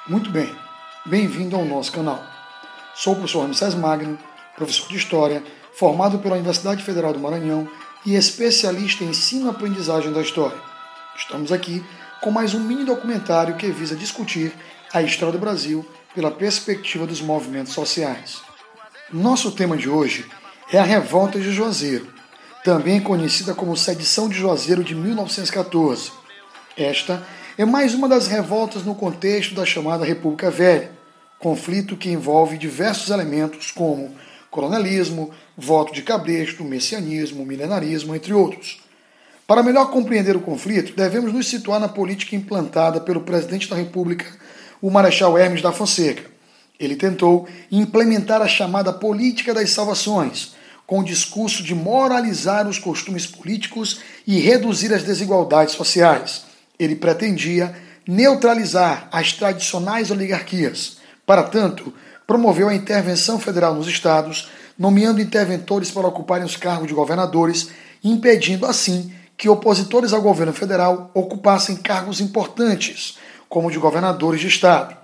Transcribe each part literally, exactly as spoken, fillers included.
Muito bem, bem-vindo ao nosso canal. Sou o professor Ramsés Magno, professor de História, formado pela Universidade Federal do Maranhão e especialista em ensino-aprendizagem da história. Estamos aqui com mais um mini documentário que visa discutir a história do Brasil pela perspectiva dos movimentos sociais. Nosso tema de hoje é a Revolta de Juazeiro, também conhecida como Sedição de Juazeiro de mil novecentos e quatorze. Esta é mais uma das revoltas no contexto da chamada República Velha, conflito que envolve diversos elementos como coronelismo, voto de cabresto, messianismo, milenarismo, entre outros. Para melhor compreender o conflito, devemos nos situar na política implantada pelo presidente da República, o Marechal Hermes da Fonseca. Ele tentou implementar a chamada política das salvações, com o discurso de moralizar os costumes políticos e reduzir as desigualdades sociais. Ele pretendia neutralizar as tradicionais oligarquias. Para tanto, promoveu a intervenção federal nos estados, nomeando interventores para ocuparem os cargos de governadores, impedindo assim que opositores ao governo federal ocupassem cargos importantes, como de governadores de estado.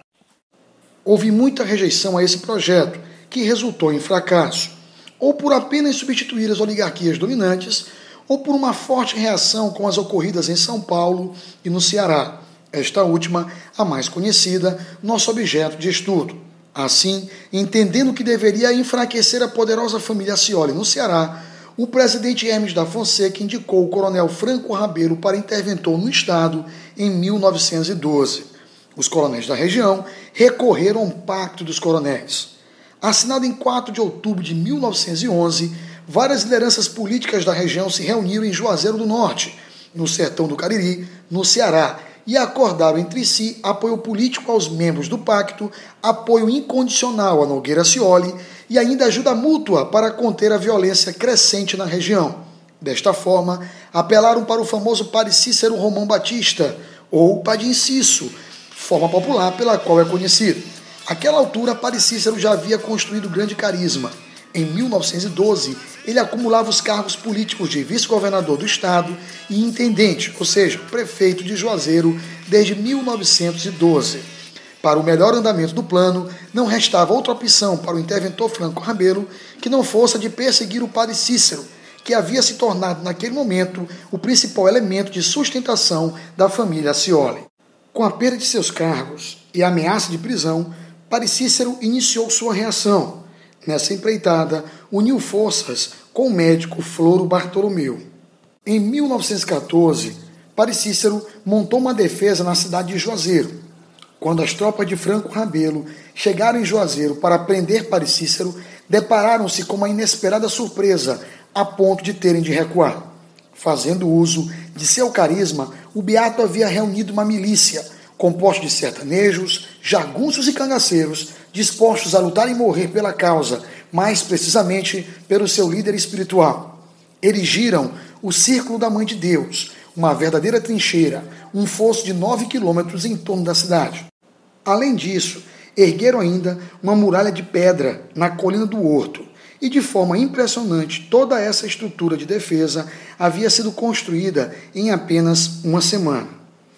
Houve muita rejeição a esse projeto, que resultou em fracasso, ou por apenas substituir as oligarquias dominantes, ou por uma forte reação com as ocorridas em São Paulo e no Ceará, esta última a mais conhecida, nosso objeto de estudo. Assim, entendendo que deveria enfraquecer a poderosa família Scioli no Ceará, o presidente Hermes da Fonseca indicou o coronel Franco Rabelo para interventor no estado em mil novecentos e doze. Os coronéis da região recorreram ao Pacto dos Coronéis. Assinado em quatro de outubro de mil novecentos e onze, várias lideranças políticas da região se reuniram em Juazeiro do Norte, no sertão do Cariri, no Ceará, e acordaram entre si apoio político aos membros do pacto, apoio incondicional a Nogueira Scioli e ainda ajuda mútua para conter a violência crescente na região. Desta forma, apelaram para o famoso Padre Cícero Romão Batista, ou Padre Inciso, forma popular pela qual é conhecido. Àquela altura, Padre Cícero já havia construído grande carisma. Em mil novecentos e doze, ele acumulava os cargos políticos de vice-governador do estado e intendente, ou seja, prefeito de Juazeiro, desde mil novecentos e doze. Para o melhor andamento do plano, não restava outra opção para o interventor Franco Rabelo que não fosse a de perseguir o Padre Cícero, que havia se tornado naquele momento o principal elemento de sustentação da família Scioli. Com a perda de seus cargos e a ameaça de prisão, Padre Cícero iniciou sua reação. Nessa empreitada, uniu forças com o médico Floro Bartolomeu. Em mil novecentos e quatorze, Padre Cícero montou uma defesa na cidade de Juazeiro. Quando as tropas de Franco Rabelo chegaram em Juazeiro para prender Padre Cícero, depararam-se com uma inesperada surpresa, a ponto de terem de recuar. Fazendo uso de seu carisma, o beato havia reunido uma milícia, composta de sertanejos, jagunços e cangaceiros, dispostos a lutar e morrer pela causa, mais precisamente pelo seu líder espiritual. Erigiram o Círculo da Mãe de Deus, uma verdadeira trincheira, um fosso de nove quilômetros em torno da cidade. Além disso, ergueram ainda uma muralha de pedra na colina do Horto, e de forma impressionante toda essa estrutura de defesa havia sido construída em apenas uma semana.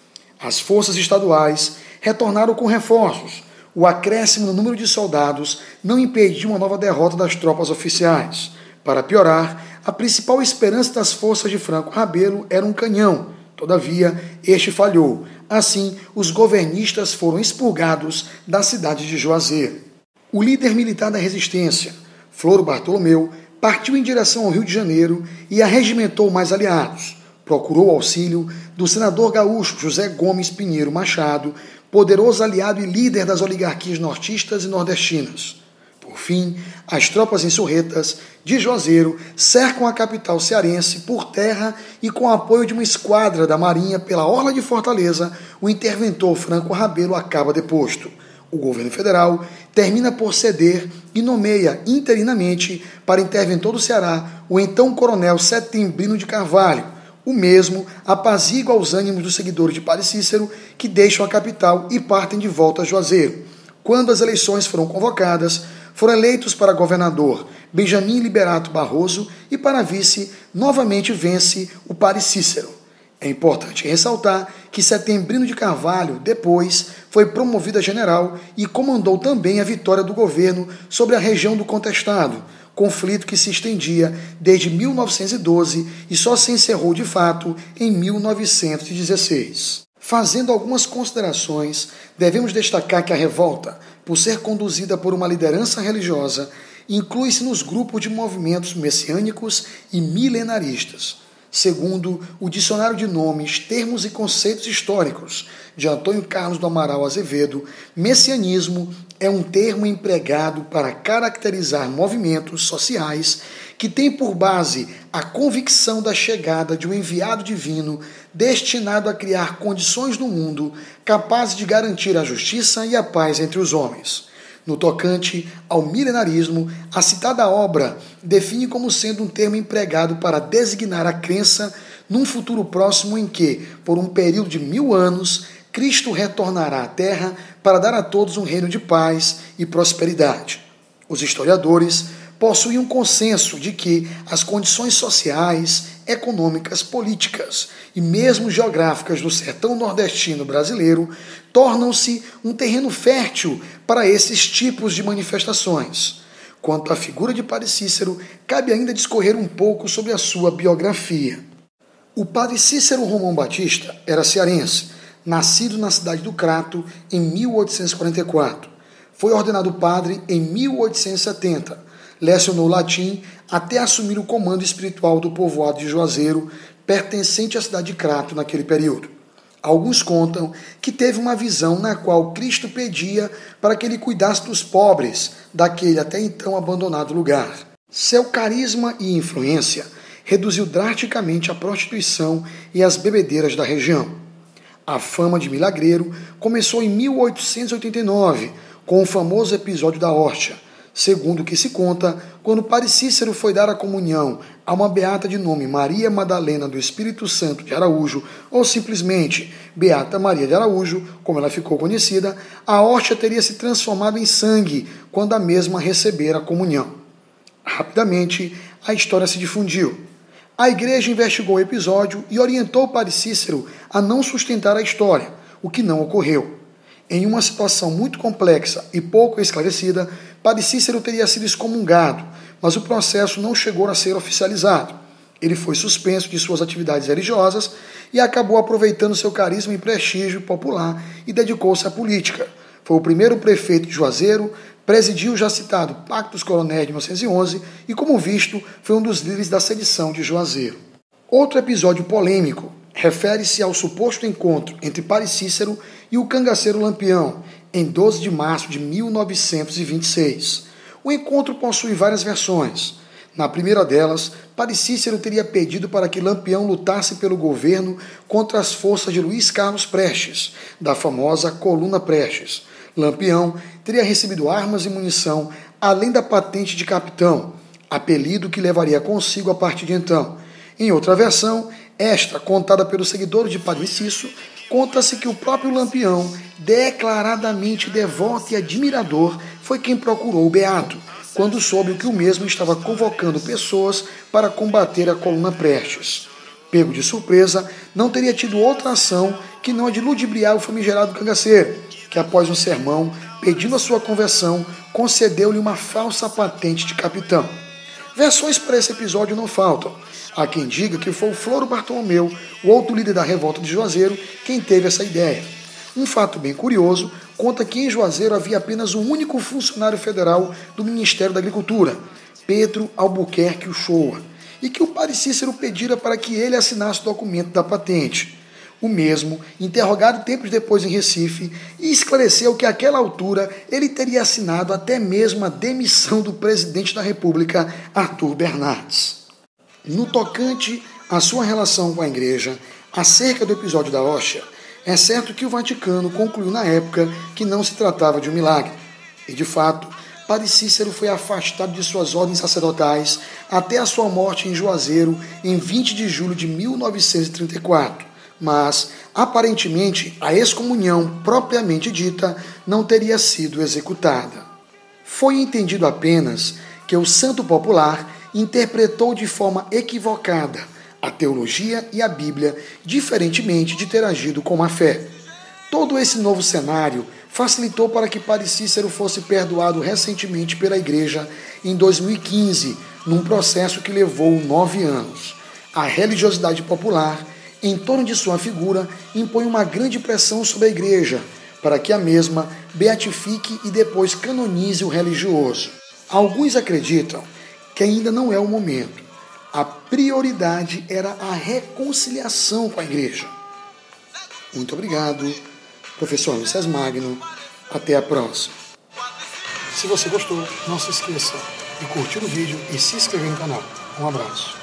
As forças estaduais retornaram com reforços. O acréscimo no número de soldados não impediu uma nova derrota das tropas oficiais. Para piorar, a principal esperança das forças de Franco Rabelo era um canhão. Todavia, este falhou. Assim, os governistas foram expurgados da cidade de Juazeiro. O líder militar da resistência, Floro Bartolomeu, partiu em direção ao Rio de Janeiro e arregimentou mais aliados. Procurou o auxílio do senador gaúcho José Gomes Pinheiro Machado, poderoso aliado e líder das oligarquias nortistas e nordestinas. Por fim, as tropas insurretas de Juazeiro cercam a capital cearense por terra e com o apoio de uma esquadra da Marinha pela orla de Fortaleza, o interventor Franco Rabelo acaba deposto. O governo federal termina por ceder e nomeia interinamente para interventor do Ceará o então coronel Setembrino de Carvalho. O mesmo apazigua os ânimos dos seguidores de Padre Cícero, que deixam a capital e partem de volta a Juazeiro. Quando as eleições foram convocadas, foram eleitos para governador Benjamin Liberato Barroso e para vice, novamente vence o Padre Cícero. É importante ressaltar que Setembrino de Carvalho, depois, foi promovido a general e comandou também a vitória do governo sobre a região do Contestado, conflito que se estendia desde mil novecentos e doze e só se encerrou de fato em mil novecentos e dezesseis. Fazendo algumas considerações, devemos destacar que a revolta, por ser conduzida por uma liderança religiosa, inclui-se nos grupos de movimentos messiânicos e milenaristas. Segundo o Dicionário de Nomes, Termos e Conceitos Históricos, de Antônio Carlos do Amaral Azevedo, messianismo é um termo empregado para caracterizar movimentos sociais que têm por base a convicção da chegada de um enviado divino destinado a criar condições no mundo capazes de garantir a justiça e a paz entre os homens. No tocante ao milenarismo, a citada obra define como sendo um termo empregado para designar a crença num futuro próximo em que, por um período de mil anos, Cristo retornará à Terra para dar a todos um reino de paz e prosperidade. Os historiadores possuem um consenso de que as condições sociais, econômicas, políticas e mesmo geográficas do sertão nordestino brasileiro tornam-se um terreno fértil para esses tipos de manifestações. Quanto à figura de Padre Cícero, cabe ainda discorrer um pouco sobre a sua biografia. O Padre Cícero Romão Batista era cearense, nascido na cidade do Crato em mil oitocentos e quarenta e quatro. Foi ordenado padre em mil oitocentos e setenta. Lecionou latim até assumir o comando espiritual do povoado de Juazeiro, pertencente à cidade de Crato naquele período. Alguns contam que teve uma visão na qual Cristo pedia para que ele cuidasse dos pobres daquele até então abandonado lugar. Seu carisma e influência reduziu drasticamente a prostituição e as bebedeiras da região. A fama de milagreiro começou em mil oitocentos e oitenta e nove, com o famoso episódio da Hóstia, segundo o que se conta, quando Padre Cícero foi dar a comunhão a uma beata de nome Maria Madalena do Espírito Santo de Araújo, ou simplesmente Beata Maria de Araújo, como ela ficou conhecida, a hóstia teria se transformado em sangue quando a mesma recebera a comunhão. Rapidamente, a história se difundiu. A igreja investigou o episódio e orientou o Padre Cícero a não sustentar a história, o que não ocorreu. Em uma situação muito complexa e pouco esclarecida, Padre Cícero teria sido excomungado, mas o processo não chegou a ser oficializado. Ele foi suspenso de suas atividades religiosas e acabou aproveitando seu carisma e prestígio popular e dedicou-se à política. Foi o primeiro prefeito de Juazeiro, presidiu o já citado Pacto dos Coronéis de mil novecentos e onze e, como visto, foi um dos líderes da sedição de Juazeiro. Outro episódio polêmico refere-se ao suposto encontro entre Padre Cícero e o cangaceiro Lampião, em doze de março de mil novecentos e vinte e seis. O encontro possui várias versões. Na primeira delas, Padre Cícero teria pedido para que Lampião lutasse pelo governo contra as forças de Luiz Carlos Prestes, da famosa Coluna Prestes. Lampião teria recebido armas e munição, além da patente de capitão, apelido que levaria consigo a partir de então. Em outra versão, esta, contada pelos seguidores de Padre Cícero, conta-se que o próprio Lampião, declaradamente devoto e admirador, foi quem procurou o beato, quando soube que o mesmo estava convocando pessoas para combater a Coluna Prestes. Pego de surpresa, não teria tido outra ação que não a de ludibriar o famigerado cangaceiro, que após um sermão, pedindo a sua conversão, concedeu-lhe uma falsa patente de capitão. Versões para esse episódio não faltam. Há quem diga que foi o Floro Bartolomeu, o outro líder da revolta de Juazeiro, quem teve essa ideia. Um fato bem curioso conta que em Juazeiro havia apenas um único funcionário federal do Ministério da Agricultura, Pedro Albuquerque Uchoa, e que o Padre Cícero pedira para que ele assinasse o documento da patente. O mesmo, interrogado tempos depois em Recife, esclareceu que àquela altura ele teria assinado até mesmo a demissão do presidente da República, Arthur Bernardes. No tocante à sua relação com a Igreja, acerca do episódio da hóstia, é certo que o Vaticano concluiu na época que não se tratava de um milagre. E, de fato, Padre Cícero foi afastado de suas ordens sacerdotais até a sua morte em Juazeiro em vinte de julho de mil novecentos e trinta e quatro. Mas, aparentemente, a excomunhão propriamente dita não teria sido executada. Foi entendido apenas que o santo popular interpretou de forma equivocada a teologia e a Bíblia, diferentemente de ter agido com a fé. Todo esse novo cenário facilitou para que Padre Cícero fosse perdoado recentemente pela Igreja em dois mil e quinze, num processo que levou nove anos. A religiosidade popular, em torno de sua figura, impõe uma grande pressão sobre a Igreja, para que a mesma beatifique e depois canonize o religioso. Alguns acreditam que ainda não é o momento. A prioridade era a reconciliação com a Igreja. Muito obrigado, professor Ramsés Magno. Até a próxima. Se você gostou, não se esqueça de curtir o vídeo e se inscrever no canal. Um abraço.